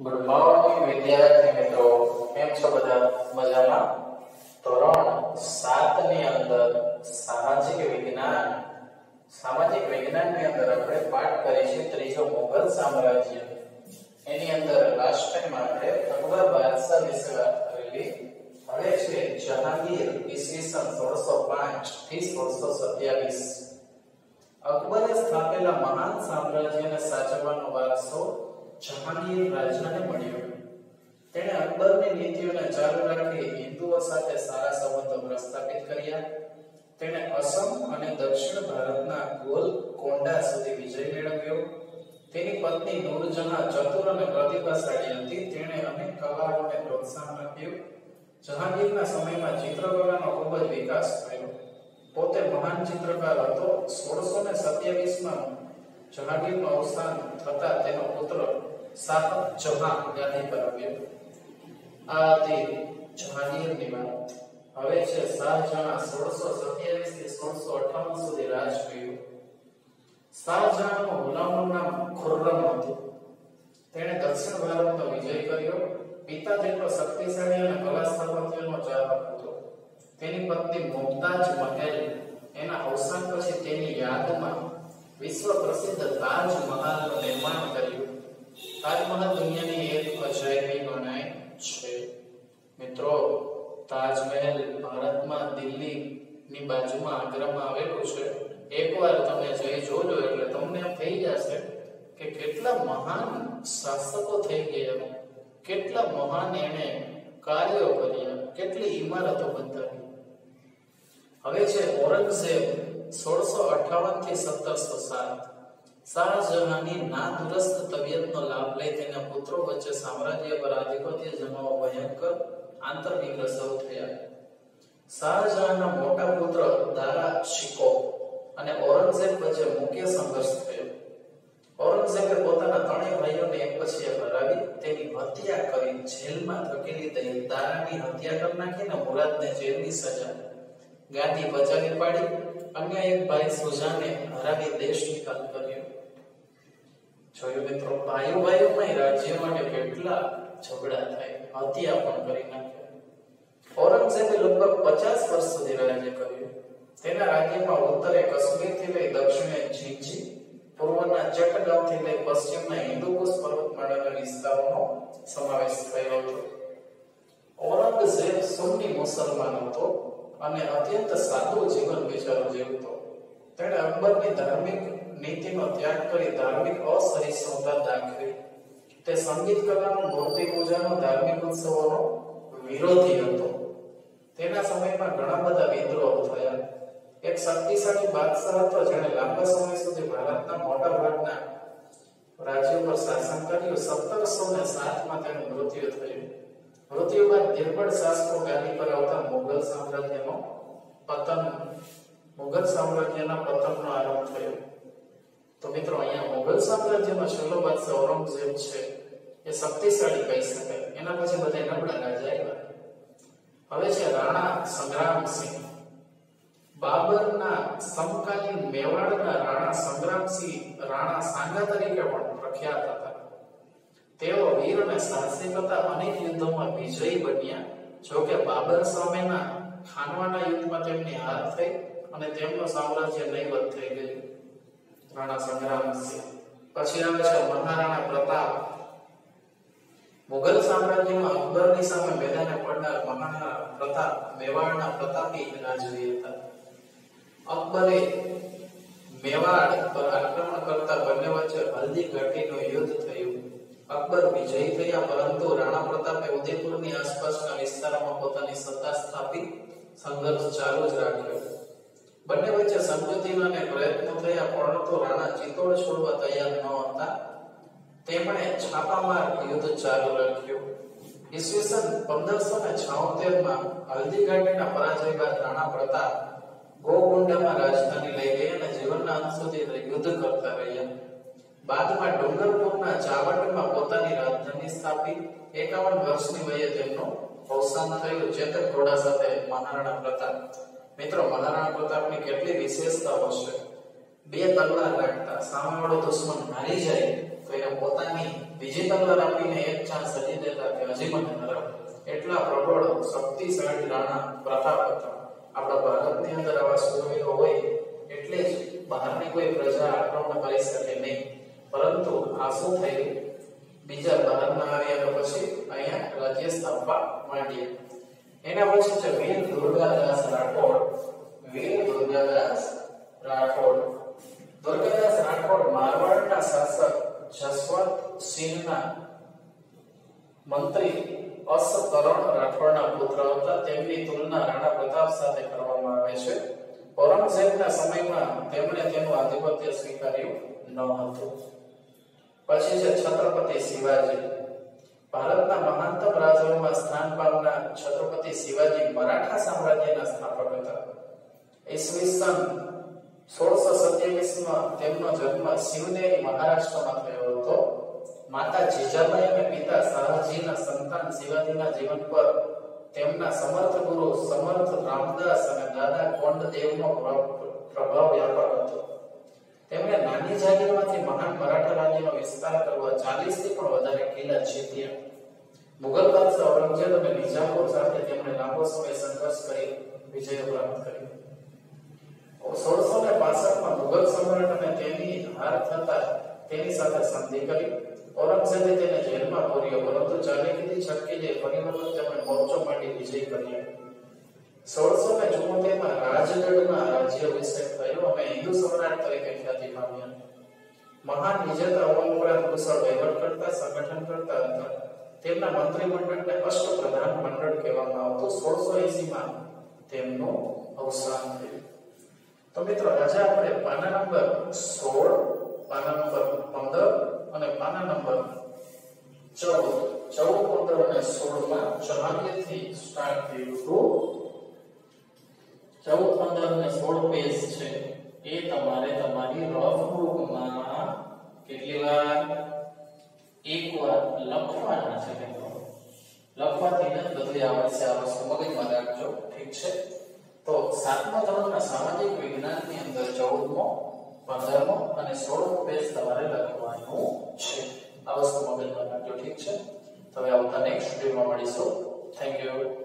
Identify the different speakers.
Speaker 1: Good morning વિદ્યાર્થી મિત્રો, કેમ છો બધા? મજામાં? ધોરણ 7 ની અંદર સામાજિક વિજ્ઞાનની અંદર આપણે પાઠ કરીશું ત્રીજો મુઘલ સામ્રાજ્ય. એની અંદર લાસ્ટ ટાઈમ આપણે અકબર બાદશાહ વિશે વાત કરેલી. હવે છે જહાંગીર ઈસવીસન 1605 થી 1627. અકબરે સ્થાપેલા મહાન સામ્રાજ્યને સાચવવાનો વારસો જહાંગીર રાજાને મળ્યો. તેણે અકબરની નીતિઓને ચાલુ રાખી હિન્દુઓ સાથે સારા સંબંધો પ્રસ્થાપિત કર્યા. તેણે અસમ અને દક્ષિણ ભારતના ગોલકોંડા સુધી વિજય મેળવ્યો. તેની પત્ની નૂરજહાં ચતુર અને પ્રતિભાશાળી હતી. તેણે અનેક કલાઓને પ્રોત્સાહન આપ્યું. જહાંગીરના સમયમાં ચિત્રકલાનો ખૂબ જ વિકાસ થયો. પોતે મહાન ચિત્રકાર હતો. 1627 માં જહાંગીરનું અવસાન થતા તેનો પુત્ર શાહ જહાં ગાદી પર આવ્યો. આ હતી જહાંગીરની વાત. હવે છે શાહજહાં 1627 થી 1658 સુધી રાજ કર્યું. શાહજહાંનું હુલામણું નામ ખુર્રમ હતું. તેણે દક્ષિણ ભારતનો વિજય કર્યો. પિતા જેટલો શક્તિશાળી અને કલા સ્થાપત્યનો ચાહક હતો. તેની પત્ની મુમતાજ મહેલ એના અવસાન પછી તેની યાદમાં વિશ્વ પ્રસિદ્ધ તાજમહલનું નિર્માણ કર્યું. તાજમહલ દુનિયાની એક અજાયબી ગણાય છે. મિત્રો, તાજમહેલ ભારતમાં દિલ્હીની બાજુમાં આગ્રામાં આવેલું છે. એકવાર તમે જઈ જોજો એટલે તમને એમ થઈ જશે કે કેટલા મહાન શાસકો થઈ ગયા, કેટલા મહાન એને કાર્યો કર્યા, કેટલી ઇમારતો બંધાવી. હવે છે ઔરંગઝેબ 1658 થી 1707. શાહજહાંની નાદુરસ્ત તબિયતનો લાભ લઈ તેના પુત્રો વચ્ચે સામ્રાજ્ય પર આધિપત્ય જમાવવા ભયંકર આંતરવિગ્રહ શરૂ થયા. શાહજહાંના મોટા પુત્ર દારા શિકો અને ઔરંગઝેબ વચ્ચે મુખ્ય સંઘર્ષ થયો. ઔરંગઝેબે પોતાના ત્રણેય ભાઈઓને એક પછી એક હરાવી તેની હત્યા કરી જેલમાં ધકેલી દઈ. દારાની હત્યા કરી નાખીને મુરાદને જેલની સજા, ગાદી બચાવી પાડી. અન્ય એક ભાઈ સુજાને હરાવી દેશ નિકાલ કર્યો. જોયું મિત્રો, ભાઈઓમાં રાજ્ય માટે કેટલા ઝઘડા થાય, હત્યા પણ કરી નાખ્યા. ઔરંગઝેબે લગભગ 50 વર્ષ સુધી રાજ્ય કર્યું. તેના રાજ્યમાં ઉત્તરે કાશ્મીરથી લઈ દક્ષિણે ઝીંઝી, પૂર્વના ચટગાંવથી લઈ પશ્ચિમના હિન્દુકુશ પર્વતમાળાના વિસ્તારોનો સમાવેશ થયો હતો. ઔરંગઝેબ સુન્ની મુસલમાન હતો અને અત્યંત સાદું જીવન જીવતો. તેણે અકબરની ધાર્મિક નીતિનો ત્યાગ કરી ધાર્મિક અસહિષ્ણુતા દાખવી. તે સંગીત કલાનો, મૂર્તિ પૂજાનો, ધાર્મિક ઉત્સવોનો વિરોધી હતો. તેના સમયમાં ઘણા બધા વિદ્રોહ થયા. એક શક્તિશાળી બાદશાહ હતો જેણે લાંબા સમય સુધી ભારતના મોટા ભાગના રાજ્યો પર શાસન કર્યું. 1707 માં તેનું મૃત્યુ થયું. મૃત્યુ બાદ નિર્બળ શાસકો ગાદી પર આવતા મુઘલ સામ્રાજ્યના પતનનો આરંભ થયો. તો મિત્રો, અહીંયા મુઘલ સામ્રાજ્યમાં છેલ્લો બાદશાહ ઔરંગઝેબ છે. એ શક્તિશાળી કહી શકાય. એના પછી બધા નબળા રાજા આવ્યા. હવે છે રાણા સંગ્રામસિંહ. બાબરના સમકાલીન મેવાડના રાણા સંગ્રામસિંહ રાણા સાંગા તરીકે પણ પ્રખ્યાત હતા. તેઓ વીર અને સાહસિક હતા. અનેક યુદ્ધોમાં વિજયી બન્યા. જોકે બાબર સામેના ખાનવાના યુદ્ધમાં તેમની હાર થઈ અને તેમનું સામ્રાજ્ય નહીવત થઈ ગયું. રાણા સંગ્રામસિંહ પછી આવે છે મહારાણા પ્રતાપ. મુઘલ સામ્રાજ્યમાં અકબરની સામે મેદાને પડનાર મહારાણા પ્રતાપ મેવાડના પ્રતાપી રાજવી હતા. અકબરે મેવાડ પર આક્રમણ કરતા બંને વચ્ચે હલ્દી ઘાટીનું યુદ્ધ થયું. અકબર વિજયી થયા, પરંતુ રાણા પ્રતાપે ઉદયપુરની આસપાસના વિસ્તારોમાં પોતાની સત્તા સ્થાપી સંઘર્ષ ચાલુ જ રાખ્યો. બંને વચ્ચે સમજૂતીના પ્રયત્નો થયા, પરંતુ રાણા ચિત્તોડ છોડવા તૈયાર ન હતા. તેમણે છાપામાર યુદ્ધ ચાલુ રાખ્યું. ઈસવીસન 1576 માં હલ્દી ઘાટીના પરાજય બાદ રાણા પ્રતાપ ગોલકોંડામાં રાજધાની લઈ ગયા અને જીવનના અંત સુધી યુદ્ધ કરતા રહ્યા. બાદમાં ડુંગરપુરના ચાવંડમાં પોતાની રાજધાની સ્થાપી. 51 વર્ષની વયે તેમનું અવસાન થયું. ચેતક ઘોડા સાથે મહારાણા પ્રતાપ. મિત્રો, મહારાણા પ્રતાપની કેટલી વિશેષતાઓ છે. 2 તલવાર રાખતા. સામેવાળો દુશ્મન હારી જાય તો એને પોતાની બીજી તલવાર આપીને એક ચાન્સ હજી દેતા કે હજી મને હરાવો, એટલા પ્રબળ શક્તિશાળી રાણા પ્રતાપ હતા. આપણા ભારતની અંદર આવા સૂરવીરો હોય એટલે જ બહારની કોઈ પ્રજા આક્રમણ કરી શકે નહીં. પરંતુ આ શું થયું, બીજા બહારના આવ્યા પછી અહીંયા રાજ્ય સ્થાપવા માંડ્યા. એના પછી છે વીર દુર્ગાદાસ રાઠોડ. વીર દુર્ગાદાસ રાઠોડ. દુર્ગાદાસ રાઠોડ મારવાડના શાસક જસવંત સિંહના મંત્રી અસકરણ રાઠોડના પુત્ર હતા. તેમની તુલના રાણા પ્રતાપ સાથે કરવામાં આવે છે. ઔરંગઝેબના સમયમાં તેમણે તેનું આધિપત્ય સ્વીકાર્યું ન હતું. પછી છે છત્રપતિ શિવાજી. ભારતના મહાનતમ રાજાઓમાં સ્થાન પામનાર છત્રપતિ શિવાજી મરાઠા સામ્રાજ્યના સ્થાપક હતા. ઈસવીસન 1627 માં તેમનો જન્મ શિવનેરી મહારાષ્ટ્રમાં થયો હતો. માતા જીજાબાઈ અને પિતા શાહજીના સંતાન શિવાજીના જીવન પર તેમના સમર્થ ગુરુ સમર્થ રામદાસ અને દાદા કોંડદેવનો પ્રભાવ વ્યાપક હતો. તેમણે નાની જાગીરમાંથી મહાન મરાઠા રાજ્યનો વિસ્તાર કરવા 40 થી પણ વધારે કિલ્લા જીત્યા. મુગલ બાદશાહ ઔરંગઝેબ અને નિઝામપુર સાથે તેમણે લાંબો સમય સંઘર્ષ કરી વિજય પ્રાપ્ત કરી. 1665 માં મુગલ સમ્રાટ અને તેની હાર થતા તેની સાથે સંધિ કરી. ઔરંગઝેબે તેને જેલમાં પૂર્યો, પરંતુ ચાલાકીથી છટકી જઈ ફરી વખત તેમણે મોરચો માંડી વિજય કર્યો. 1674 માં રાજગઢમાં રાજ્યાભિષેક થયો અને હિન્દુ સમ્રાટ તરીકે ખ્યાતિ પામ્યા. મહાન વિજેતા હોવા ઉપરાંત કુશળ વહીવટકર્તા, સંગઠનકર્તા હતા. તેમના મંત્રીમંડળને અષ્ટપ્રધાન મંડળ કહેવામાં આવતું. 1680 માં તેમનું અવસાન થયું. તો મિત્રો આજે આપણે પાના નંબર 16, પાના નંબર 15 અને પાના નંબર 14, 15 અને 16 માં જહાંગીરથી સ્ટાર્ટ થયું હતું. 14, 15 અને 16 પેજ છે એ તમારે તમારી રફ બુકમાં કેટલી વાર એકવાર લખવાના છે. લખવાથી જ બધું આવડશે. આ વસ્તુ મગજમાં રાખજો, ઠીક છે? તો 7મા ધોરણના સામાજિક વિજ્ઞાનની અંદર 14મો, 15મો અને 16મો પેજ તમારે લખવાનું છે. આ વસ્તુ મગજમાં રાખજો, ઠીક છે? તો હવે આવતા નેક્સ્ટ વિડિયોમાં મળીશું. Thank you.